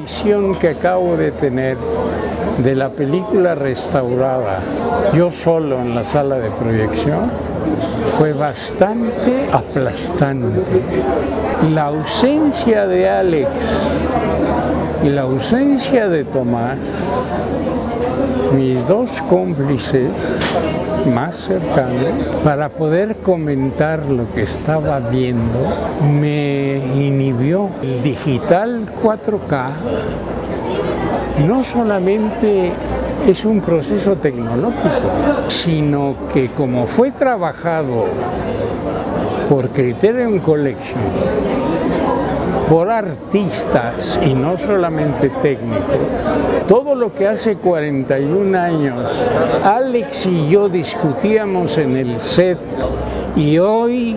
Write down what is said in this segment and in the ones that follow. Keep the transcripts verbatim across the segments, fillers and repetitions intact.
proyección que acabo de tener de la película restaurada, yo solo en la sala de proyección, fue bastante aplastante. La ausencia de Alex y la ausencia de Tomás, mis dos cómplices más cercanos, para poder comentar lo que estaba viendo, me inhibió. El digital cuatro K no solamente es un proceso tecnológico, sino que como fue trabajado por Criterion Collection, por artistas y no solamente técnicos, todo lo que hace cuarenta y un años Alex y yo discutíamos en el set y hoy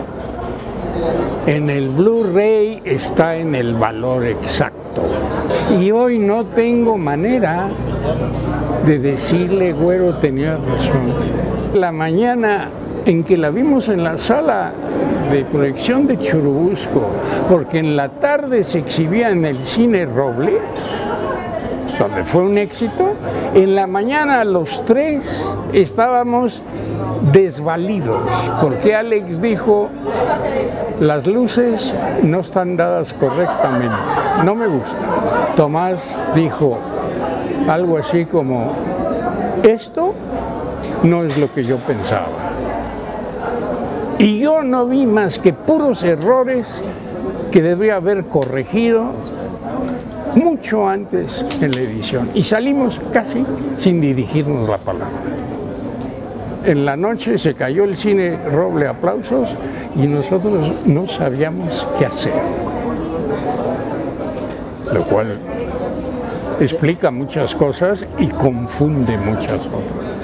en el Blu-ray está en el valor exacto. Y hoy no tengo manera de decirle, güero, tenía razón. La mañana en que la vimos en la sala de proyección de Churubusco, porque en la tarde se exhibía en el Cine Roble, donde fue un éxito, en la mañana los tres estábamos desvalidos, porque Alex dijo, las luces no están dadas correctamente, no me gusta. Tomás dijo algo así como, esto no es lo que yo pensaba. Y yo no vi más que puros errores que debería haber corregido mucho antes en la edición. Y salimos casi sin dirigirnos la palabra. En la noche se cayó el Cine Roble, aplausos, y nosotros no sabíamos qué hacer. Lo cual explica muchas cosas y confunde muchas otras.